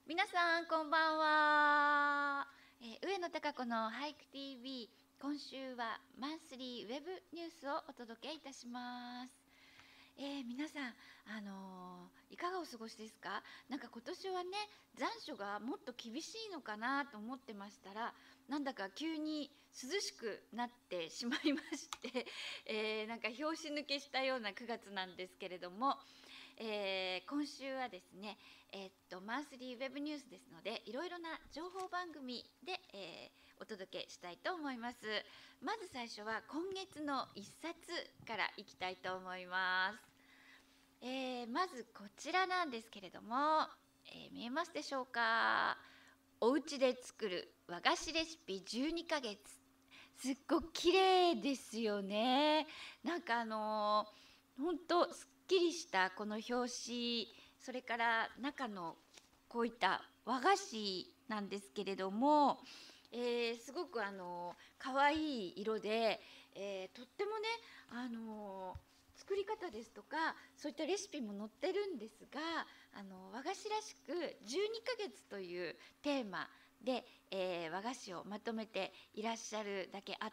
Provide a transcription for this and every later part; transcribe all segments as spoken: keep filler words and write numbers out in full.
皆さんこんばんは、えー上野貴子の俳句 ティーブイ、 今週はマンスリーウェブニュースをお届けいたします。えー皆さん、あのーいかがお過ごしですか？なんか今年はね、残暑がもっと厳しいのかなと思ってましたら、なんだか急に涼しくなってしまいまして、えーなんか拍子抜けしたようなくがつなんですけれども、えー今週はですね、えーっとマンスリーウェブニュースですので、いろいろな情報番組で、えーお届けしたいと思います。まず最初は今月の一冊からいきたいと思います。えーまずこちらなんですけれども、えー見えますでしょうか？お家で作る和菓子レシピじゅうにかげつ、すっごく綺麗ですよね。なんかあのー、ほんとすっきりしたこの表紙、それから中のこういった和菓子なんですけれども、えーすごくあの可愛い色で、えーとってもね、あの作り方ですとかそういったレシピも載ってるんですが、あの和菓子らしくじゅうにかげつというテーマで、えー和菓子をまとめていらっしゃるだけあって、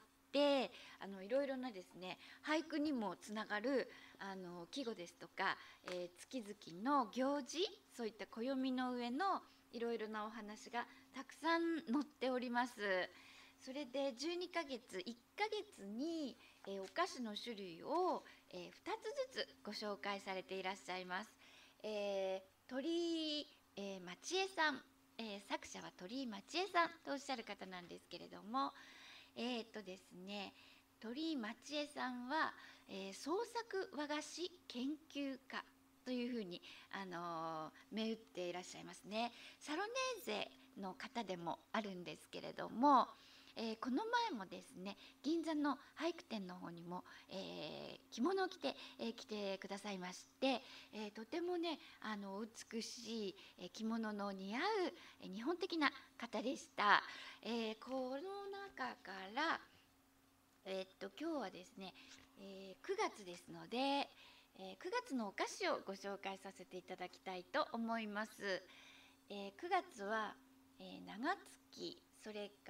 あのいろいろなですね、俳句にもつながるあの季語ですとか、えー月々の行事、そういった暦の上のいろいろなお話がたくさん載っております。それでじゅうにかげつ、いっかげつに、えーお菓子の種類を、えーふたつずつご紹介されていらっしゃいます。えー鳥居、えー町江さん、えー作者は鳥居町江さんとおっしゃる方なんですけれども、えーっとですね、鳥居町江さんは、えー創作和菓子研究家というふうに、あのー銘打っていらっしゃいますね。サロネーゼの方でもあるんですけれども、えーこの前もですね、銀座の俳句店の方にも、えー着物を着て、えー来てくださいまして、えーとてもね、あの美しい、えー着物の似合う、えー日本的な方でした。えーこの中から、えーっと今日はですね、えーくがつですので、えーくがつのお菓子をご紹介させていただきたいと思います。えーくがつは、えー長月、それから、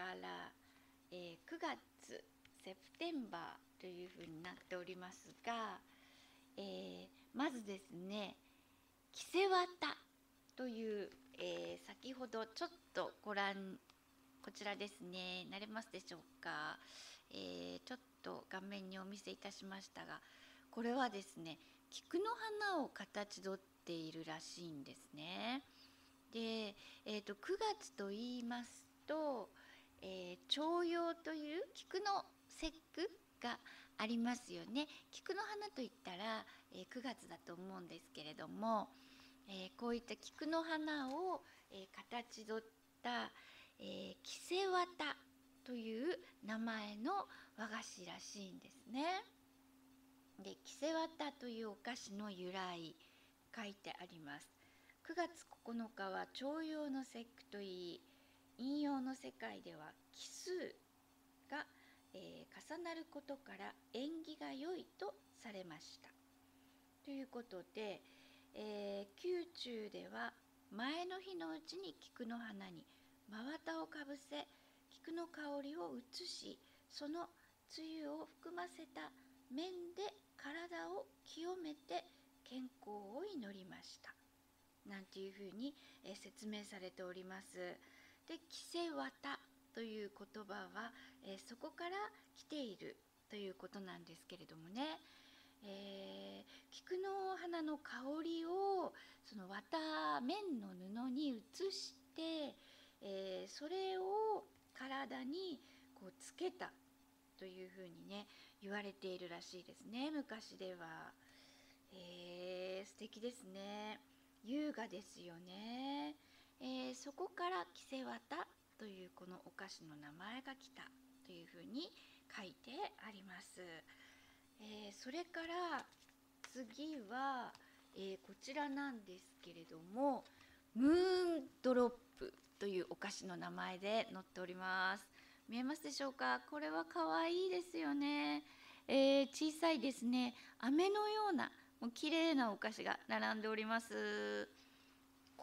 えーくがつセプテンバーというふうになっておりますが、えーまずですね、キセワタという、えー先ほどちょっとご覧、こちらですね、慣れますでしょうか？えーちょっと画面にお見せいたしましたが、これはですね、菊の花を形取っているらしいんですね。で、えーとくがつと言いますと、えー重陽という菊の節句がありますよね。菊の花といったら、えーくがつだと思うんですけれども、えーこういった菊の花を、えー形取った、えー、キセワタという名前の和菓子らしいんですね。で、キセワタというお菓子の由来、書いてあります。くがつここのかは重陽の節句といい、陰陽の世界では奇数が、えー重なることから縁起が良いとされました。ということで、えー宮中では前の日のうちに菊の花に真綿をかぶせ、菊の香りを移し、その露を含ませた面で体を清めて健康を祈りました。なんていうふうに、えー説明されております。で、キセワタという言葉は、えーそこから来ているということなんですけれどもね、えー菊の花の香りをその綿綿の布に移して、えーそれを体にこうつけたというふうにね、言われているらしいですね、昔では。えー素敵ですね。優雅ですよね。えーそこからキセワタというこのお菓子の名前が来たというふうに書いてあります。えーそれから次は、えーこちらなんですけれども、ムーンドロップというお菓子の名前で載っております。見えますでしょうか？これは可愛いですよね。えー小さいですね、飴のようなもう綺麗なお菓子が並んでおります。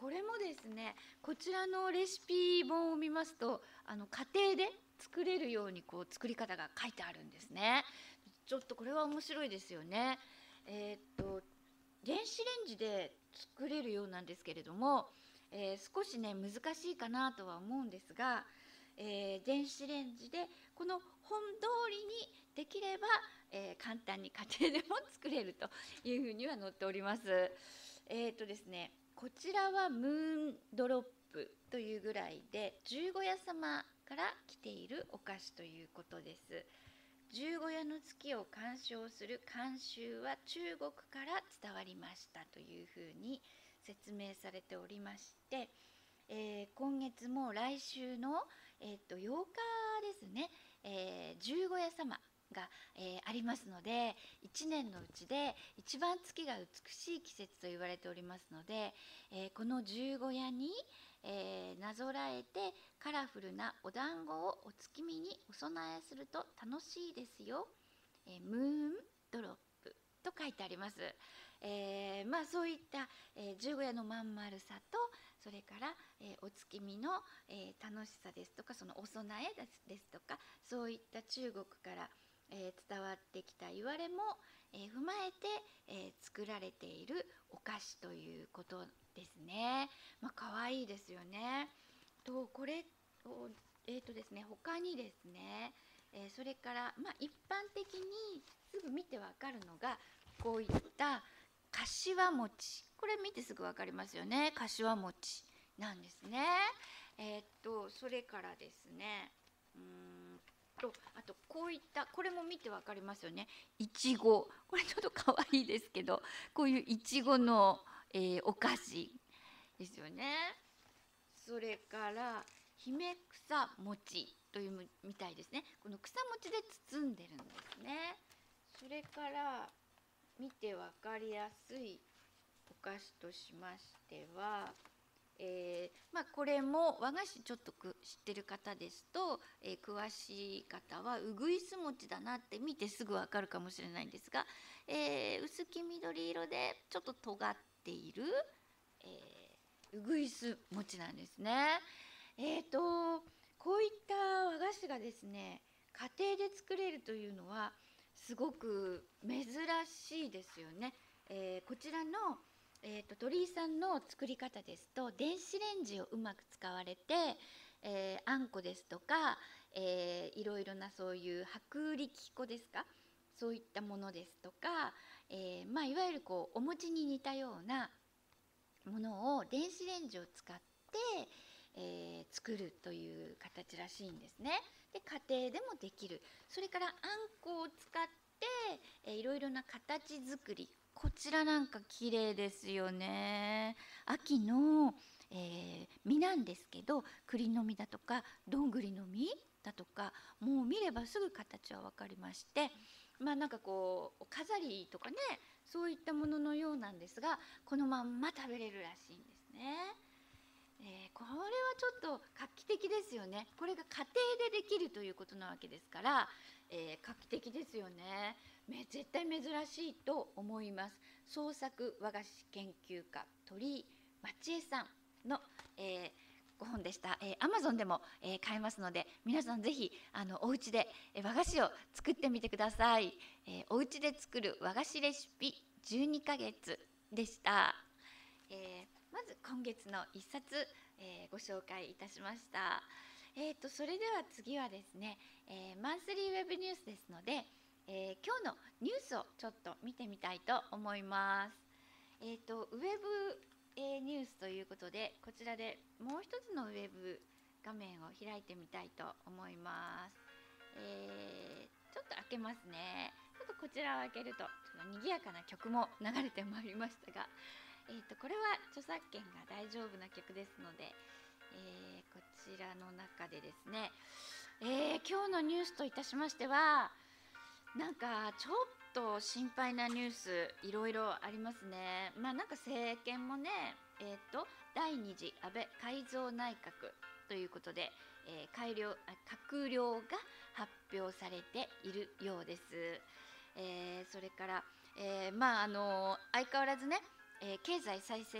これもですね、こちらのレシピ本を見ますと、あの家庭で作れるようにこう作り方が書いてあるんですね。ちょっとこれは面白いですよね。えーっと電子レンジで作れるようなんですけれども、えー少しね難しいかなとは思うんですが、えー電子レンジでこの本通りにできれば、えー簡単に家庭でも作れるというふうには載っております。えーとですね、こちらはムーンドロップというぐらいで十五夜様から来ているお菓子ということです。十五夜の月を鑑賞する慣習は中国から伝わりましたというふうに説明されておりまして、えー今月も来週の、えーとようかですね、えー十五夜様が、えーありますので、いちねんのうちで一番月が美しい季節と言われておりますので、えーこの十五夜に、えーなぞらえてカラフルなお団子をお月見にお供えすると楽しいですよ、えームーンドロップと書いてあります。えーまあそういった、えー十五夜のまん丸さと、それから、えーお月見の、えー楽しさですとか、そのお供えですですとか、そういった中国から、えー伝わってきた言われも、えー踏まえて、えー作られているお菓子ということですね。まあ可愛いですよね。とこれをえーとですね他にですね、えーそれから、まあ、一般的にすぐ見てわかるのがこういったかしわ餅、これ見てすぐわかりますよね。かしわ餅なんですね。えーっとそれからですね、うーんとあとこういったこれも見てわかりますよね。いちご、これちょっと可愛いですけど、こういういちごの、えーお菓子ですよね。それから姫草餅というみたいですね。この草餅で包んでるんですね。それから見てわかりやすいお菓子としましては、えーまあ、これも和菓子ちょっとく知ってる方ですと、えー詳しい方はうぐいす餅だなって見てすぐわかるかもしれないんですが、えー薄黄緑色でちょっと尖っている、えーうぐいす餅なんですね。えーとこういった和菓子がですね家庭で作れるというのはすごく珍しいですよね。えーこちらの、えーと鳥居さんの作り方ですと電子レンジをうまく使われて、えーあんこですとか、えーいろいろなそういう薄力粉ですか、そういったものですとか、えーまあ、いわゆるこうお餅に似たようなものを電子レンジを使って、えー作るという形らしいんですね。で家庭でもできる。それからあんこを使って、えーいろいろな形作り、こちらなんか綺麗ですよね。秋の、えー実なんですけど、栗の実だとかどんぐりの実だとか、もう見ればすぐ形は分かりまして、まあなんかこう飾りとかね、そういったもののようなんですが、このまんま食べれるらしいんですね。えーこれはちょっと画期的ですよね。これが家庭でできるということなわけですから、えー画期的ですよね。め絶対珍しいと思います。創作和菓子研究家鳥居町江さんの、えーご本でした。えー、Amazon でも、えー買えますので、皆さんぜひあのお家で、えー和菓子を作ってみてください。えーお家で作る和菓子レシピじゅうにかげつでした。えーまず今月の一冊、えーご紹介いたしました。えー、とそれでは次はですね、えーマンスリーウェブニュースですので、えー今日のニュースをちょっと見てみたいと思います。えー、とウェブ、えーニュースということで、こちらでもう一つのウェブ画面を開いてみたいと思います。えーちょっと開けますね。ちょっとこちらを開けるとちょっと賑やかな曲も流れてまいりましたが、えー、とこれは著作権が大丈夫な曲ですので、えーこちらの中でですね、えー今日のニュースといたしましては、なんかちょっと心配なニュースいろいろありますね。まあなんか政権もね、えー、と第二次安倍改造内閣ということで、えー改良あ閣僚が発表されているようです。えーそれから、えーまああの相変わらずね、えー経済再生が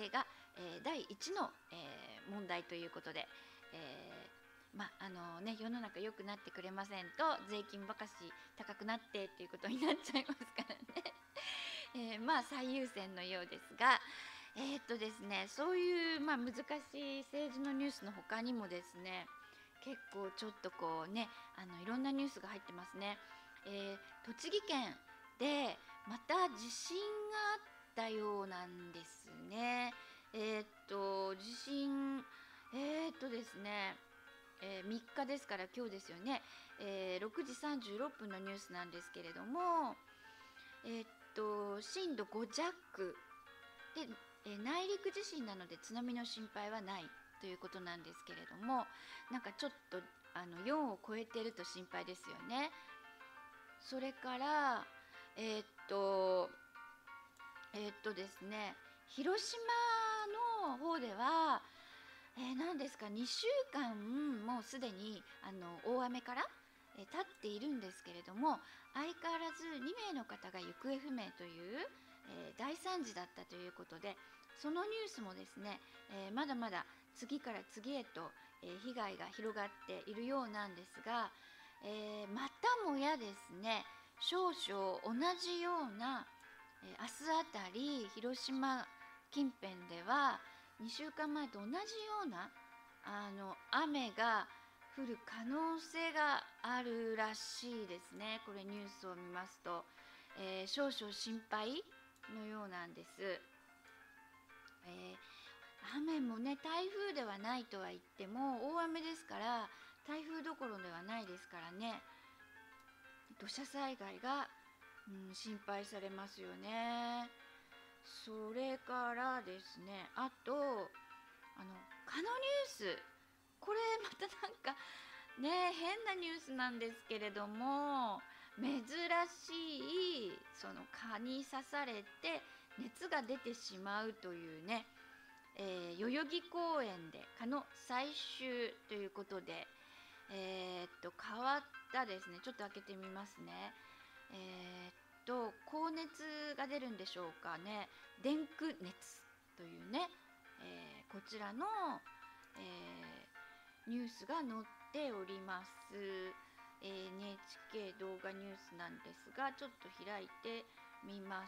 えー、だいいちの、えー、問題ということで、えーまあのね、世の中良くなってくれませんと税金ばかし高くなってっていうことになっちゃいますからね、えー、まあ最優先のようですが、えーっとですね、そういう、まあ、難しい政治のニュースの他にもですね、結構ちょっとこうね、あのいろんなニュースが入ってますね。えー栃木県でまた地震があったようなんですね。えーっと地震えーっとですね、えーみっかですから今日ですよね、えーろくじさんじゅうろっぷんのニュースなんですけれども、えーっと震度ご弱で、えー内陸地震なので津波の心配はないということなんですけれども、なんかちょっとあのよんを超えてると心配ですよね。それからえーっとえーっとですね広島の方では、えー、何ですか、にしゅうかんもうすでにあの大雨から、えー経っているんですけれども、相変わらずにめいの方が行方不明という、えー大惨事だったということで、そのニュースもですね、えーまだまだ次から次へと、えー被害が広がっているようなんですが、えーまたもやですね、少々同じような、えー明日あたり広島近辺ではにしゅうかんまえと同じようなあの雨が降る可能性があるらしいですね。これニュースを見ますと、えー少々心配のようなんです。えー雨もね、台風ではないとは言っても大雨ですから、台風どころではないですからね、土砂災害が、うん、心配されますよね。それからですね、あとあの蚊のニュース、これまたなんかね、変なニュースなんですけれども、珍しいその蚊に刺されて熱が出てしまうというね、えー代々木公園で蚊の採集ということで、えーっと変わったですね、ちょっと開けてみますね。えーっと高熱が出るんでしょうかね、電空熱というね、えーこちらの、えーニュースが載っております。えー エヌエイチケー 動画ニュースなんですが、ちょっと開いてみます。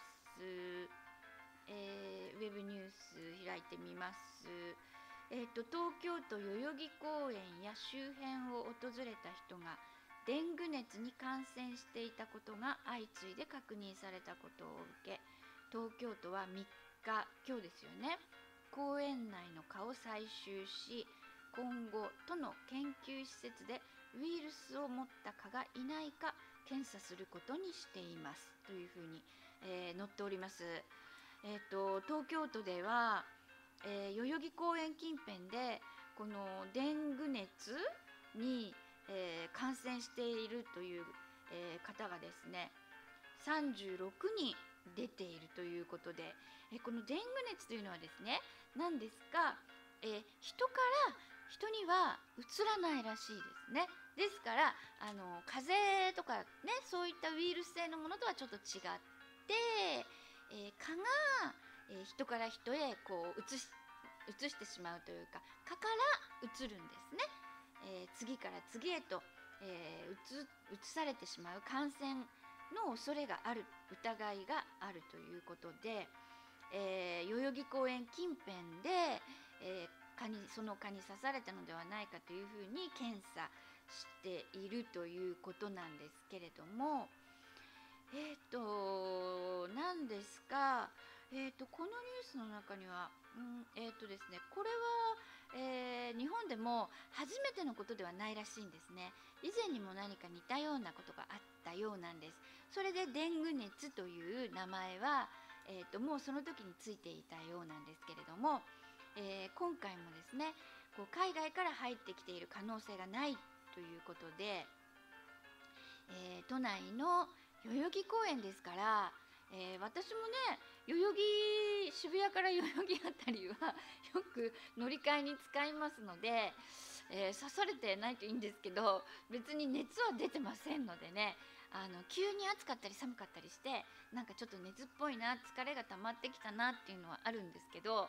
えーウェブニュース開いてみます。えーと東京都代々木公園や周辺を訪れた人がデング熱に感染していたことが相次いで確認されたことを受け、東京都はみっか、今日ですよね、公園内の蚊を採集し、今後都の研究施設でウイルスを持った蚊がいないか検査することにしていますというふうに、えー載っております。えー、と東京都では、えー代々木公園近辺でこのデング熱に、えー感染しているという、えー方がですねさんじゅうろくにん出ているということで、えーこのデング熱というのはですね、何ですか、えー人から人にはうつらないらしいですね。ですからあの風邪とかね、そういったウイルス性のものとはちょっと違って、えー蚊が、えー人から人へこう移し移してしまうというか、蚊から移るんですね。えー次から次へと、えー、移移されてしまう感染の恐れがある、疑いがあるということで、えー代々木公園近辺で、えー蚊にその蚊に刺されたのではないかというふうに検査しているということなんですけれども、えっ、と何ですか、えっ、とこのニュースの中には、うんえっ、とですね、これは、えー日本でも初めてのことではないらしいんですね。以前にも何か似たようなことがあったようなんです。それでデング熱という名前は、えー、ともうその時についていたようなんですけれども、えー今回もですね、こう海外から入ってきている可能性がないということで、えー都内の代々木公園ですから、えー私もね、代々木渋谷から代々木あたりはよく乗り換えに使いますので、えー刺されてないといいんですけど、別に熱は出てませんのでね、あの急に暑かったり寒かったりして、なんかちょっと熱っぽいな、疲れが溜まってきたなっていうのはあるんですけど、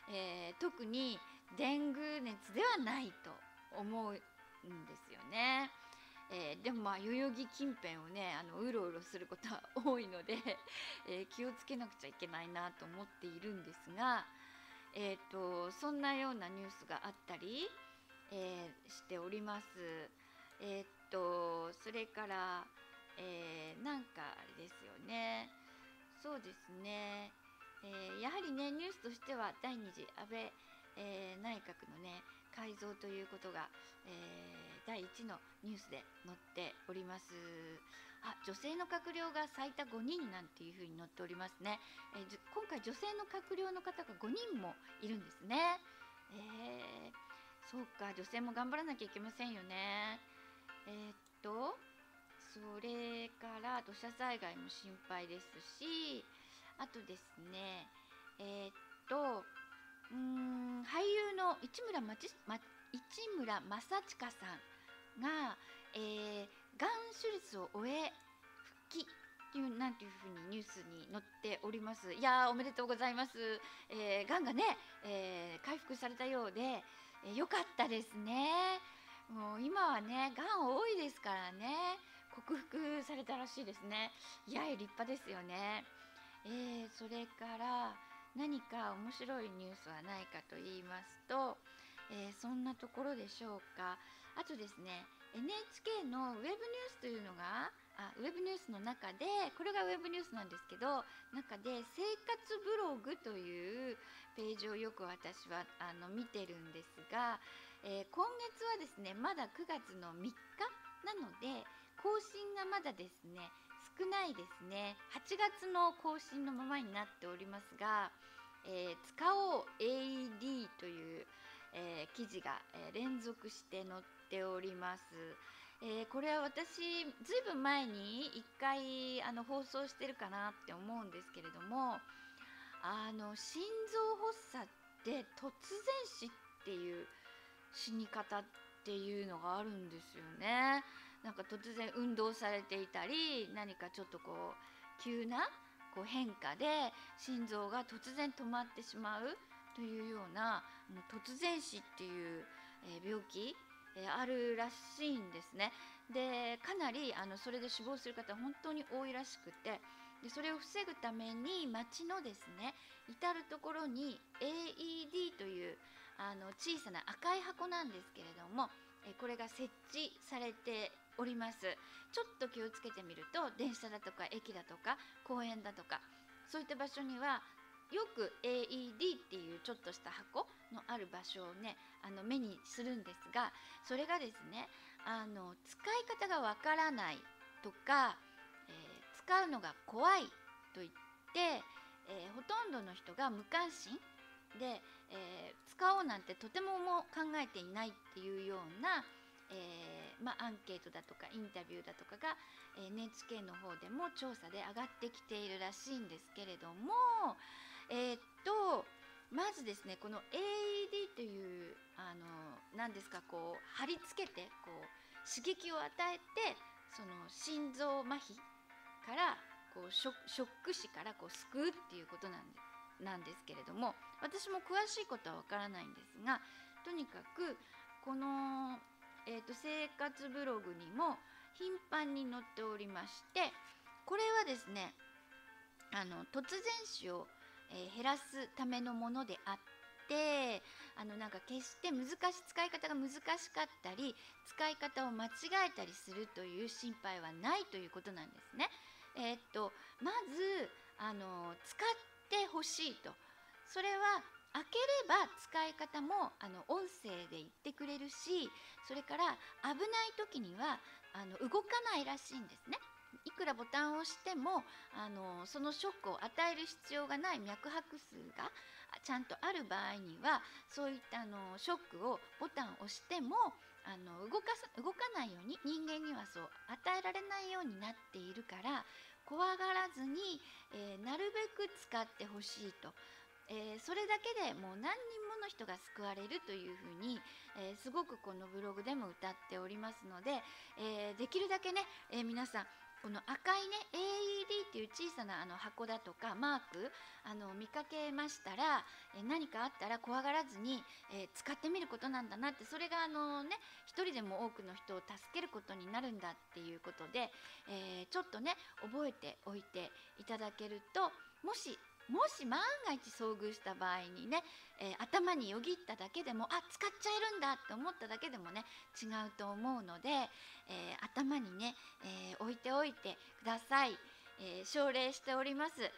えー特にデング熱ではないと思うんですよね。えーでもまあ代々木近辺をねあのうろうろすることは多いので、えー気をつけなくちゃいけないなと思っているんですが、えー、とそんなようなニュースがあったり、えーしております。えー、とそれから、えーなんかあれですよね。そうですね、えーやはりねニュースとしては第二次安倍、えー内閣のね改造ということが、えー第一のニュースで載っております。あ、女性の閣僚が最多ごにんなんていうふうに載っておりますね。えーじ今回女性の閣僚の方がごにんもいるんですね。えーそうか、女性も頑張らなきゃいけませんよね。えーっとそれから土砂災害も心配ですし、あとですね、えーっとうーん俳優の市村まち、ま、市村正親さんが、えー、がん手術を終え復帰っていうなんていうふうにニュースに載っております。いやーおめでとうございます。えー、がんがね、えー回復されたようで、えーよかったですね。もう今はねがん多いですからね、克服されたらしいですね。いや立派ですよね。えーそれから何か面白いニュースはないかと言いますと、えーそんなところでしょうか。あとですね エヌエイチケー のウェブニュースというのがあウェブニュースの中で、これがウェブニュースなんですけど、中で生活ブログというページをよく私はあの見てるんですが、えー今月はですねまだくがつのみっかなので更新がまだですね少ないですね。はちがつの更新のままになっておりますが、えー使おう エーイーディー という、えー記事が、えー連続して載っております。えーこれは私ずいぶん前にいっかいあの放送してるかなって思うんですけれども、あの心臓発作で突然死っていう死に方っていうのがあるんですよね。なんか突然運動されていたり、何かちょっとこう急なこう変化で心臓が突然止まってしまうというようなもう突然死っていう、えー病気、えーあるらしいんですね。でかなりあのそれで死亡する方本当に多いらしくて、でそれを防ぐために町のですね至る所に エーイーディー というあの小さな赤い箱なんですけれども、えこれが設置されております。ちょっと気をつけてみると電車だとか駅だとか公園だとかそういった場所にはよく エーイーディー っていうちょっとした箱のある場所をねあの目にするんですが、それがですねあの使い方がわからないとか、えー使うのが怖いと言って、えーほとんどの人が無関心で、えー使おうなんてとてもも考えていないっていうような、えーまあ、アンケートだとかインタビューだとかが エヌエイチケー の方でも調査で上がってきているらしいんですけれども、えーっとまずですねこの エーイーディー というあの何ですかこう貼り付けてこう刺激を与えてその心臓麻痺からこうショショック死からこう救うっていうことなんでなんですけれども、私も詳しいことはわからないんですが、とにかくこの、えーと生活ブログにも頻繁に載っておりまして、これはですねあの突然死を、えー減らすためのものであって、あのなんか決して難しい使い方が難しかったり使い方を間違えたりするという心配はないということなんですね。えーっとまずあの使ってほしいと、それは開ければ使い方もあの音声で言ってくれるし、それから危ない時にはあの動かないらしいんですね。いくらボタンを押してもあのそのショックを与える必要がない脈拍数があちゃんとある場合にはそういったあのショックをボタンを押してもあの動かす動かないように人間にはそう与えられないようになっているから、怖がらずに、えーなるべく使ってほしいと。えーそれだけでもう何人もの人が救われるというふうに、えーすごくこのブログでも歌っておりますので、えーできるだけね、えー皆さんこの赤いね エーイーディー っていう小さなあの箱だとかマークあの見かけましたら、え何かあったら怖がらずに、えー使ってみることなんだなって、それがあのね一人でも多くの人を助けることになるんだっていうことで、えーちょっとね覚えておいていただけると、もしもし万が一遭遇した場合にね、えー頭によぎっただけでも、あ、使っちゃえるんだって思っただけでもね違うと思うので、えー頭にね、えー置いておいてください。えー奨励しております。はい。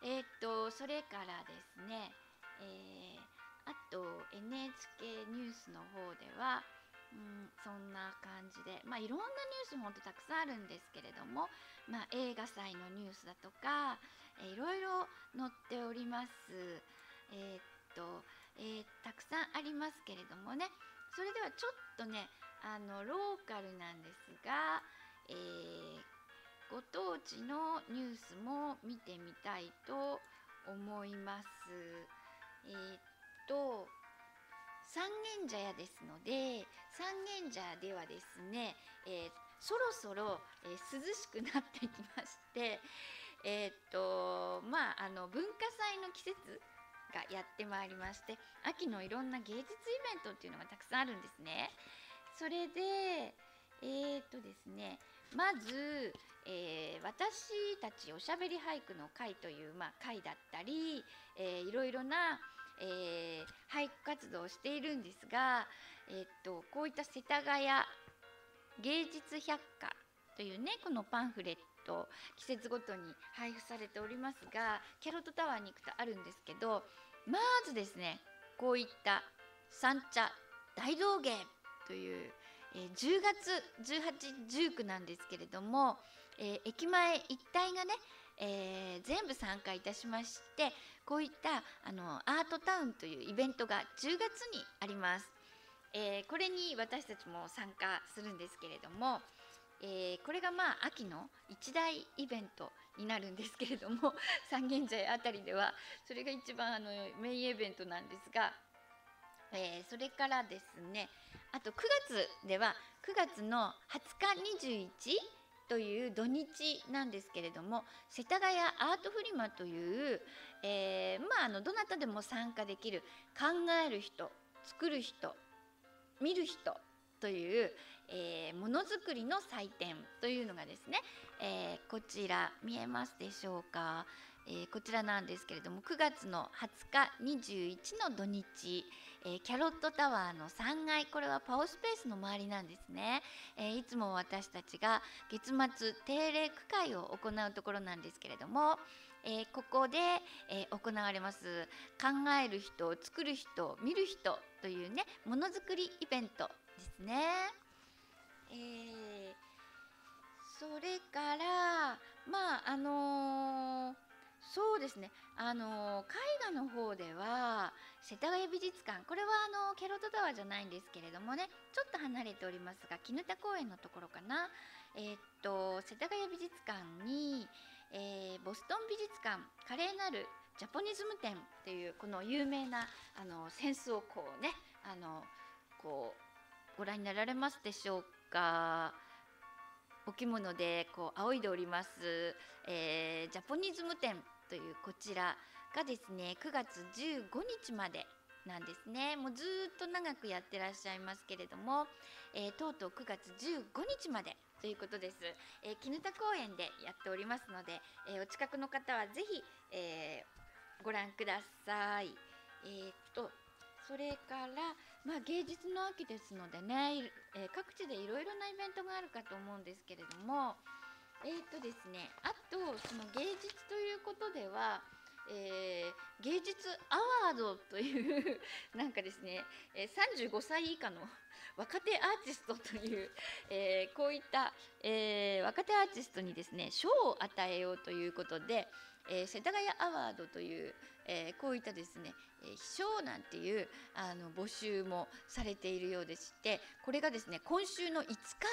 えーっとそれからですね、えーあと エヌエイチケー ニュースの方では、うん、そんな感じで、まあ、いろんなニュースもほんとたくさんあるんですけれども、まあ、映画祭のニュースだとか、えーいろいろ載っております。えーっと、えーたくさんありますけれどもね、それではちょっとねあのローカルなんですが、えーご当地のニュースも見てみたいと思います。えーっと三軒茶屋ですので、三軒茶屋ではですね、えーそろそろ、えー涼しくなってきまして、えーっとまああの文化祭の季節がやってまいりまして、秋のいろんな芸術イベントっていうのがたくさんあるんですね。それでえーっとですねまず、えー私たちおしゃべり俳句の会という、まあ、会だったり、えーいろいろな、えー俳句活動をしているんですが、えーっとこういった世田谷芸術百科というねこのパンフレット、季節ごとに配布されておりますが、キャロットタワーに行くとあるんですけど、まずですねこういった三茶大道芸という、えーじゅうがつじゅうはち、じゅうくなんですけれども、えー駅前一帯がね、えー全部参加いたしまして、こういったあのアートタウンというイベントがじゅうがつにあります。えーこれに私たちも参加するんですけれども、えーこれがまあ秋の一大イベントになるんですけれども三軒茶屋あたりではそれが一番あのメインイベントなんですが、えーそれからですね、あとくがつではくがつのはつかにじゅういちという土日なんですけれども、世田谷アートフリマという、えーまあ、あのどなたでも参加できる考える人、作る人、見る人という、えーものづくりの祭典というのがですね、えーこちら見えますでしょうか、えーこちらなんですけれども、くがつのはつかにじゅういちの土日、えーキャロットタワーのさんがい、これはパオスペースの周りなんですね。えーいつも私たちが月末定例区会を行うところなんですけれども、えーここで、えー行われます考える人、作る人、見る人というねものづくりイベントですね。えーそれからまああのーそうですね、あのー絵画の方では世田谷美術館、これはあのケロットタワーじゃないんですけれどもね、ちょっと離れておりますが絹田公園のところかな、えーっと世田谷美術館に、えーボストン美術館華麗なるジャポニズム展っていうこの有名なあの扇子をこうねあのこうご覧になられますでしょうか。お着物でこう仰いでおります、えージャポニズム展というこちらがですねくがつじゅうごにちまでなんですね。もうずーっと長くやってらっしゃいますけれども、えーとうとうくがつじゅうごにちまでということです。えー絹田公園でやっておりますので、えーお近くの方はぜひ、えーご覧ください。えーっとそれから、まあ、芸術の秋ですのでね、いえー各地でいろいろなイベントがあるかと思うんですけれども、えーとですね、あとその芸術ということでは、えー芸術アワードというなんかですね、えーさんじゅうごさい以下の若手アーティストという、えーこういった、えー若手アーティストにですね賞を与えようということで、えー世田谷アワードという、えーこういったですね、えー賞なんていうあの募集もされているようでして、これがですね今週のいつか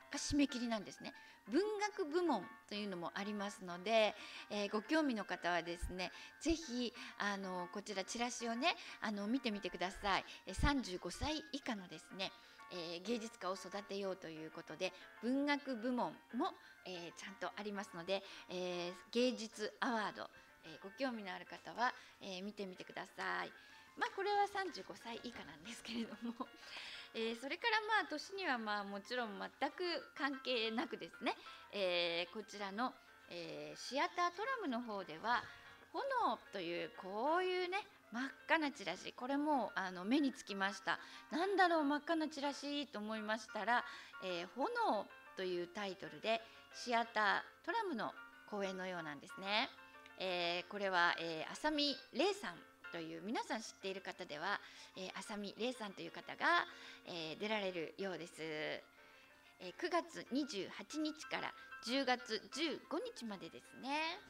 が締め切りなんですね。文学部門というのもありますので、えーご興味の方はですね、ぜひあのこちらチラシをね、あの見てみてください。えーさんじゅうごさい以下のですね、えー芸術家を育てようということで、文学部門も、えーちゃんとありますので、えー芸術アワード、えーご興味のある方は、えー見てみてください。まあこれはさんじゅうごさい以下なんですけれども、えーそれからまあ年にはまあもちろん全く関係なくですね、えーこちらの、えーシアタートラムの方では炎というこういうね真っ赤なチラシ、これもあの目につきました。なんだろう真っ赤なチラシと思いましたら、えー炎というタイトルでシアタートラムの公演のようなんですね。えーこれは、えー浅見玲さんという皆さん知っている方では、えー浅見玲さんという方が、えー出られるようです。えーくがつにじゅうはちにちからじゅうがつじゅうごにちまでですね、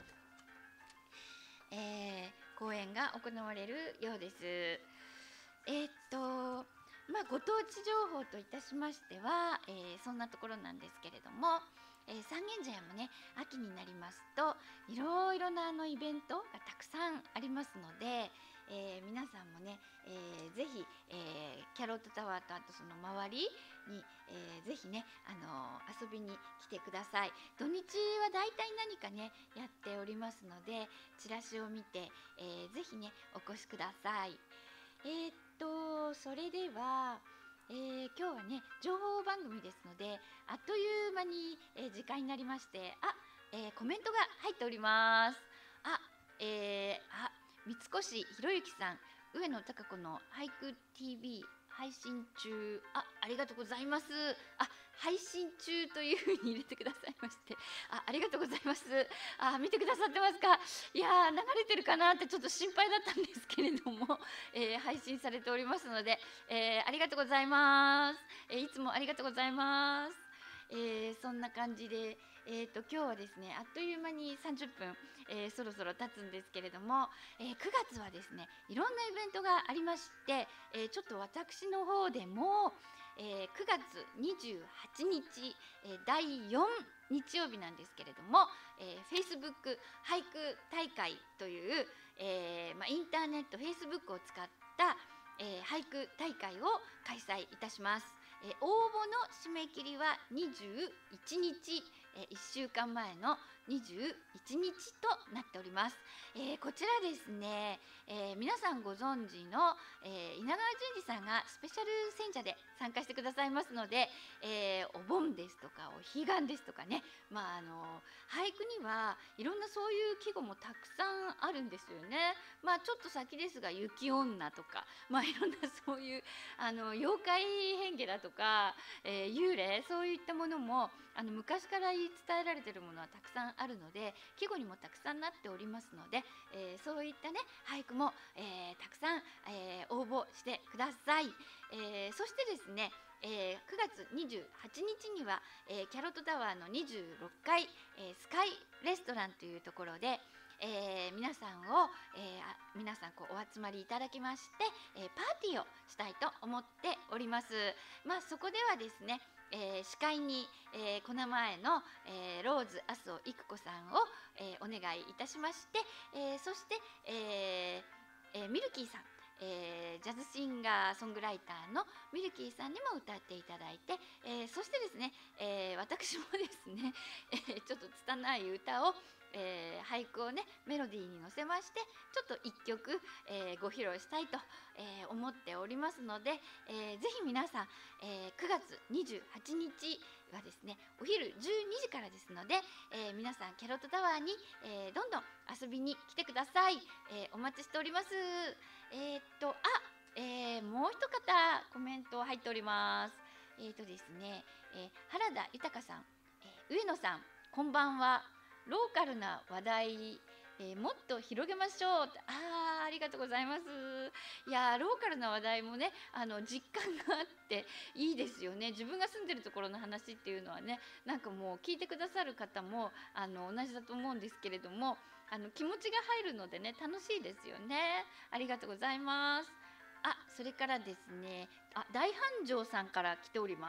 えー公演が行われるようです。えーっとまあご当地情報といたしましては、えーそんなところなんですけれども、えー三軒茶屋もね秋になりますといろいろなあのイベントがたくさんありますので、えー皆さんもね、えーぜひ、えーキャロットタワーとあとその周りに、えーぜひね、あのー遊びに来てください。土日はだいたい何かねやっておりますので、チラシを見て、えーぜひねお越しください。えーっとそれでは、えー今日はね情報番組ですので、あっという間に、えー時間になりまして、あ、えーコメントが入っております。あ、えーあ三越博之さん、上野貴子の俳句 ティーブイ 配信中、あ、ありがとうございます。あ、配信中というふうに入れてくださいまして、あ、ありがとうございます。あ、見てくださってますか。いやー、流れてるかなってちょっと心配だったんですけれども、えー配信されておりますので、えーありがとうございます。えーいつもありがとうございます。えーそんな感じで、えー、と今日はですねあっという間にさんじゅっぷん、えーそろそろ経つんですけれども、えーくがつはですねいろんなイベントがありまして、えーちょっと私の方でも、えーくがつにじゅうはちにち、えーだいよん日曜日なんですけれども、えー、Facebook 俳句大会という、えーまあ、インターネット Facebook を使った、えー俳句大会を開催いたします。えー応募の締め切りはにじゅういちにち、えーいっしゅうかんまえのにじゅういちにちとなっております。えーこちらですね、えー皆さんご存知の、えー稲川淳二さんがスペシャル選者で参加してくださいますので、えーお盆ですとかお彼岸ですとかね、まああの俳句にはいろんなそういう季語もたくさんあるんですよね。まあちょっと先ですが雪女とか、まあいろんなそういうあの妖怪変化だとか、えー幽霊、そういったものもあの昔から言い伝えられているものはたくさんあるので、季語にもたくさんなっておりますので、えーそういったね俳句も、えーたくさん、えー応募してください。えーそしてですね、えーくがつにじゅうはちにちには、えーキャロットタワーのにじゅうろっかい、えースカイレストランというところで、えー皆さんを、えーあ皆さんこうお集まりいただきまして、えーパーティーをしたいと思っております。まあそこではですね、えー司会に、えー、小名前の、えーローズ麻生育子さんを、えーお願いいたしまして、えーそして、えーえーミルキーさん、えージャズシンガーソングライターのミルキーさんにも歌っていただいて、えーそしてですね、えー私もですね、えーちょっと拙い歌を、えー俳句をねメロディーに乗せまして、ちょっといっきょく、えーご披露したいと、えー思っておりますので、えーぜひ皆さん、えーくがつにじゅうはちにちはですねお昼じゅうにじからですので、えー皆さんキャロットタワーに、えーどんどん遊びに来てください。えーお待ちしております。えーっとあ、えーもう一方コメント入っております。えーっとですね、えー原田豊さん、えー上野さん、こんばんは。ローカルな話題、えーもっと広げましょう。あーありがとうございます。いやーローカルな話題もねあの実感があっていいですよね。自分が住んでるところの話っていうのはね、なんかもう聞いてくださる方もあの同じだと思うんですけれども、あの気持ちが入るのでね楽しいですよね。ありがとうございます。あ、それからですね、あ、大繁盛さんから来ております。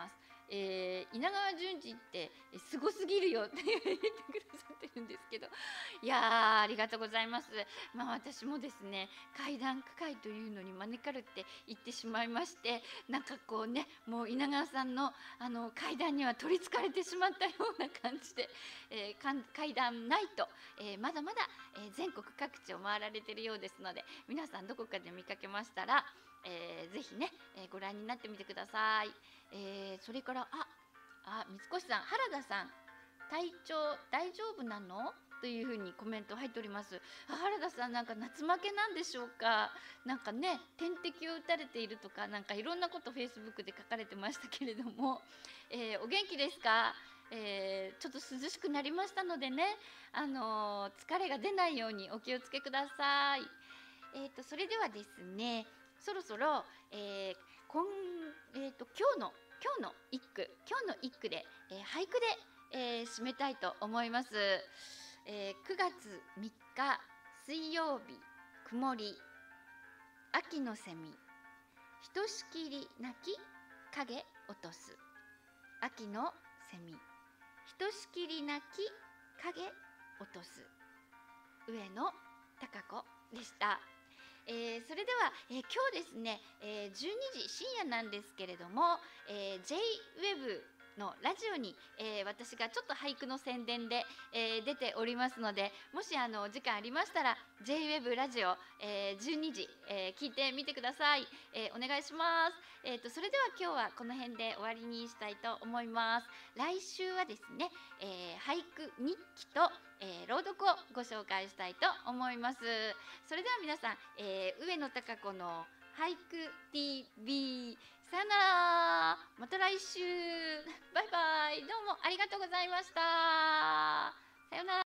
えー、稲川淳二ってすごすぎるよって言ってくださってるんですけど、いやーありがとうございます。まあ私もですね、怪談区会というのに招かれて行ってしまいまして、なんかこうね、もう稲川さんのあの怪談には取りつかれてしまったような感じで、えー、かん怪談ナイト、えー、まだまだ、えー、全国各地を回られているようですので、皆さんどこかで見かけましたら、えー、ぜひね、えー、ご覧になってみてください。えー、それからああ三越さん、原田さん、体調大丈夫なのというふうにコメント入っております。あ、原田さん、なんか夏負けなんでしょうか。なんかね、点滴を打たれているとか、なんかいろんなことフェイスブックで書かれてましたけれども、えー、お元気ですか。えー、ちょっと涼しくなりましたのでね、あのー、疲れが出ないようにお気をつけください。えーと、それではですね、そろそろ、えー今えーと、今日の今日の一句今日の一句で、えー、俳句で、えー、締めたいと思います。えー、くがつみっか水曜日、曇り。秋のセミ、ひとしきり鳴き影落とす。秋のセミ、ひとしきり鳴き影落とす。上野貴子でした。えー、それでは、えー、今日ですね、えー、じゅうにじ深夜なんですけれども、えー、ジェイウェブ のラジオに、えー、私がちょっと俳句の宣伝で、えー、出ておりますので、もしあの時間ありましたら ジェイウェブ ラジオ、えー、じゅうにじ、えー、聞いてみてください。えー、お願いします。えーと、それでは今日はこの辺で終わりにしたいと思います。来週はですね、えー、俳句日記と、えー、朗読をご紹介したいと思います。それでは皆さん、えー、上野貴子の俳句 ティーブイ、 さよなら、また来週、バイバイ、どうもありがとうございました。さよなら。